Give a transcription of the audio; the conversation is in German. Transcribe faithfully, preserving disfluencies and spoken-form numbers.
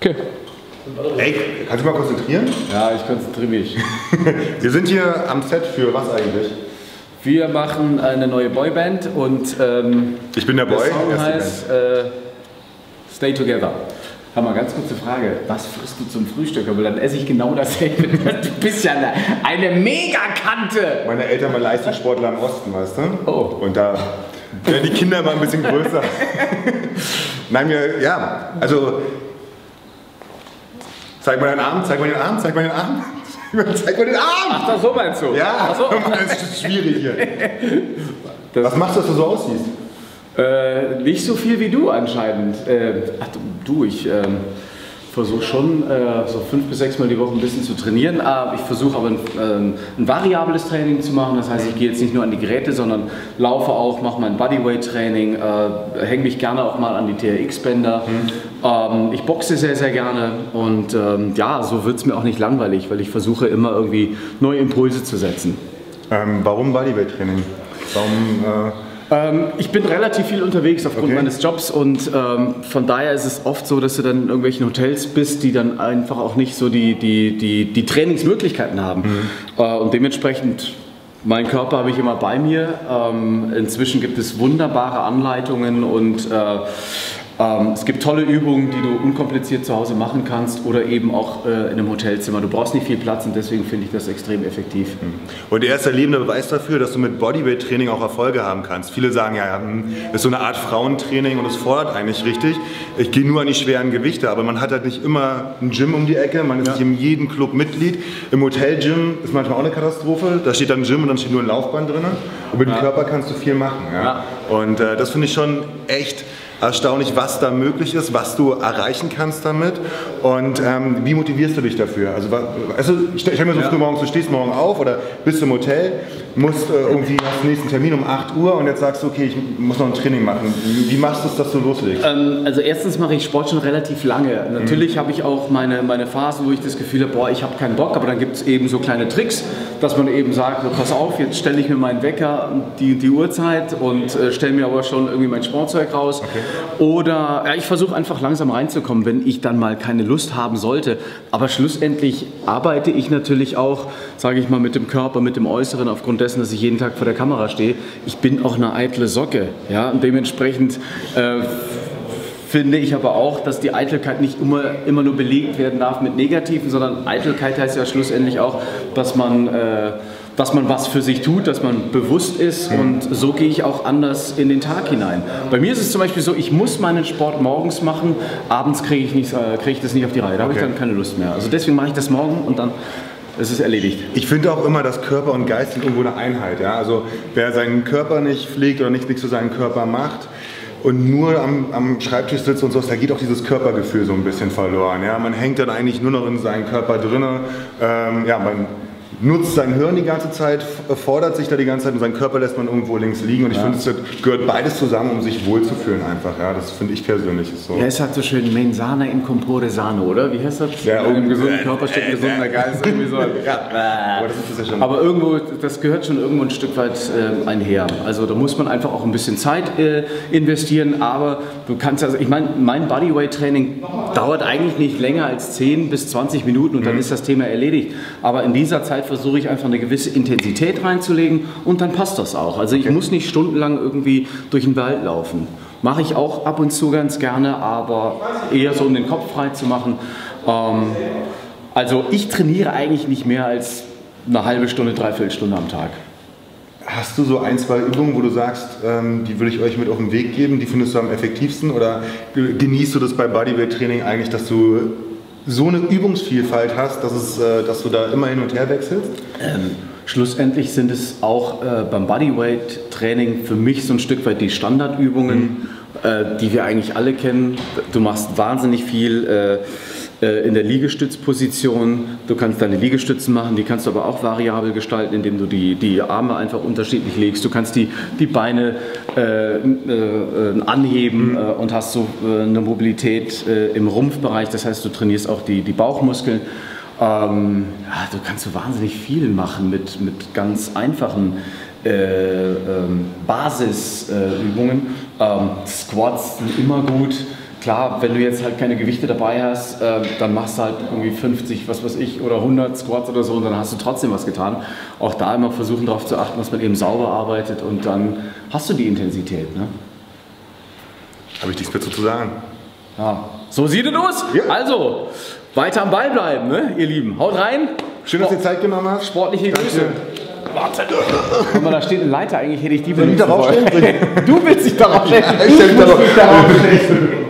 Okay. Ey, kannst du mal konzentrieren? Ja, ich konzentriere mich. Wir sind hier am Set für was eigentlich? Wir machen eine neue Boyband und ähm, ich bin der Boy. Der Song heißt äh, Stay Together. Hör mal, ganz kurze Frage. Was frisst du zum Frühstück? Aber dann esse ich genau dasselbe. Du bist ja eine, eine Megakante. Meine Eltern waren Leistungssportler im Osten, weißt du? Oh. Und da werden die Kinder mal ein bisschen größer. Nein, mir, ja, also zeig mal den Arm, zeig mal den Arm, zeig mal den Arm. Zeig mal den Arm! Ach, das so meinst du? Ja, ach so. Das ist schwierig hier. Das Was machst du, dass du so aussiehst? Äh, nicht so viel wie du anscheinend. Äh, ach du, ich äh, versuche schon äh, so fünf bis sechs Mal die Woche ein bisschen zu trainieren. Äh, ich versuche aber ein, äh, ein variables Training zu machen. Das heißt, ich gehe jetzt nicht nur an die Geräte, sondern laufe auch, mache mein Bodyweight-Training, äh, hänge mich gerne auch mal an die T R X-Bänder. Mhm. Ähm, ich boxe sehr, sehr gerne und ähm, ja, so wird es mir auch nicht langweilig, weil ich versuche immer irgendwie neue Impulse zu setzen. Ähm, warum Bodyweight-Training? Warum... Äh Ich bin relativ viel unterwegs aufgrund okay. meines Jobs und ähm, von daher ist es oft so, dass du dann in irgendwelchen Hotels bist, die dann einfach auch nicht so die, die, die, die Trainingsmöglichkeiten haben. Mhm. Äh, und dementsprechend, meinen Körper habe ich immer bei mir. Ähm, inzwischen gibt es wunderbare Anleitungen und äh, ähm, es gibt tolle Übungen, die du unkompliziert zu Hause machen kannst oder eben auch äh, in einem Hotelzimmer. Du brauchst nicht viel Platz und deswegen finde ich das extrem effektiv. Und er ist der lebende Beweis dafür, dass du mit Bodyweight-Training auch Erfolge haben kannst. Viele sagen ja, das ist so eine Art Frauentraining und es fordert eigentlich richtig. Ich gehe nur an die schweren Gewichte, aber man hat halt nicht immer ein Gym um die Ecke, man ist ja. nicht in jedem Club Mitglied. Im Hotelgym ist manchmal auch eine Katastrophe, da steht dann ein Gym und dann steht nur ein Laufband drin. Und mit dem ja. Körper kannst du viel machen. Ja? Ja. Und äh, das finde ich schon echt erstaunlich, was da möglich ist, was du erreichen kannst damit und ähm, wie motivierst du dich dafür? Also, also ich stelle mir so ja. früh morgens, du stehst morgen auf oder bist im Hotel, musst äh, irgendwie hast den nächsten Termin um acht Uhr und jetzt sagst du, okay, ich muss noch ein Training machen. Wie machst du es, dass du loslegst? Ähm, also erstens mache ich Sport schon relativ lange. Natürlich mhm. habe ich auch meine, meine Phasen, wo ich das Gefühl habe, boah, ich habe keinen Bock, aber dann gibt es eben so kleine Tricks, dass man eben sagt, pass auf, jetzt stelle ich mir meinen Wecker, die, die Uhrzeit und äh, stelle mir aber schon irgendwie mein Sportzeug raus. Okay. Oder ja, ich versuche einfach langsam reinzukommen, wenn ich dann mal keine Lust haben sollte. Aber schlussendlich arbeite ich natürlich auch, sage ich mal, mit dem Körper, mit dem Äußeren, aufgrund dessen, dass ich jeden Tag vor der Kamera stehe. Ich bin auch eine eitle Socke. Ja? Und dementsprechend äh, finde ich aber auch, dass die Eitelkeit nicht immer, immer nur belegt werden darf mit Negativen, sondern Eitelkeit heißt ja schlussendlich auch, dass man... Äh, dass man was für sich tut, dass man bewusst ist und so gehe ich auch anders in den Tag hinein. Bei mir ist es zum Beispiel so, ich muss meinen Sport morgens machen, abends kriege ich, nicht, äh, kriege ich das nicht auf die Reihe, da habe okay. ich dann keine Lust mehr. Also deswegen mache ich das morgen und dann ist es erledigt. Ich finde auch immer, dass Körper und Geist sind irgendwo eine Einheit. Ja? Also wer seinen Körper nicht pflegt oder nichts, nichts für seinen Körper macht, und nur am, am Schreibtisch sitzt und so, da geht auch dieses Körpergefühl so ein bisschen verloren. Ja? Man hängt dann eigentlich nur noch in seinem Körper drin. Ähm, ja, man nutzt sein Hirn die ganze Zeit, fordert sich da die ganze Zeit und seinen Körper lässt man irgendwo links liegen. Und ich ja. finde, es gehört beides zusammen, um sich wohlzufühlen einfach. Ja, das finde ich persönlich ist so. Ja, es hat so schön Mensana in Compore Sano, oder? Wie heißt das? Ja, im gesunden Körper steckt ein gesunder Geist. Irgendwie so. ja. Aber, das ist das ja schon. Aber irgendwo, das gehört schon irgendwo ein Stück weit äh, einher. Also da muss man einfach auch ein bisschen Zeit äh, investieren. Aber du kannst, also ich meine, mein Bodyweight-Training dauert eigentlich nicht länger als zehn bis zwanzig Minuten und dann mhm. ist das Thema erledigt. Aber in dieser Zeit versuche ich einfach eine gewisse Intensität reinzulegen und dann passt das auch. Also ich okay. muss nicht stundenlang irgendwie durch den Wald laufen. Mache ich auch ab und zu ganz gerne, aber eher so um den Kopf frei zu machen. Ähm, also ich trainiere eigentlich nicht mehr als eine halbe Stunde, dreiviertel Stunde am Tag. Hast du so ein, zwei Übungen, wo du sagst, ähm, die würde ich euch mit auf den Weg geben, die findest du am effektivsten oder genießt du das bei Bodyweight-Training eigentlich, dass du so eine Übungsvielfalt hast, dass, es, äh, dass du da immer hin und her wechselst? Ähm, schlussendlich sind es auch äh, beim Bodyweight-Training für mich so ein Stück weit die Standardübungen, mhm. äh, die wir eigentlich alle kennen. Du machst wahnsinnig viel äh, äh, in der Liegestützposition. Du kannst deine Liegestützen machen, die kannst du aber auch variabel gestalten, indem du die, die Arme einfach unterschiedlich legst. Du kannst die, die Beine äh, äh, anheben mhm. äh, und hast so äh, eine Mobilität äh, im Rumpfbereich. Das heißt, du trainierst auch die, die Bauchmuskeln. Ähm, ja, du kannst so wahnsinnig viel machen mit, mit ganz einfachen äh, ähm, Basisübungen. Äh, ähm, Squats sind immer gut. klar, wenn du jetzt halt keine Gewichte dabei hast, äh, dann machst du halt irgendwie fünfzig, was weiß ich, oder hundert Squats oder so und dann hast du trotzdem was getan. Auch da immer versuchen darauf zu achten, dass man eben sauber arbeitet und dann hast du die Intensität. Ne? Habe ich nichts mehr zu sagen. Ja. So sieht es aus. Ja. Also, weiter am Ball bleiben, ne, ihr Lieben. Haut rein. Schön, dass du dir Zeit genommen hast. Sportliche Grüße. Warte. Guck mal, da steht eine Leiter. Eigentlich hätte ich die benutzt. Du willst dich darauf stellen. Du willst dich darauf stellen. Ich stelle mich darauf stellen.